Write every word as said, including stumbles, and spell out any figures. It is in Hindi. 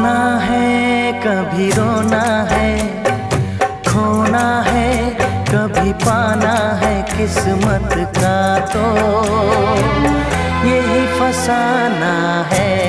खोना है कभी रोना है, खोना है कभी पाना है, किस्मत का तो यही फसाना है।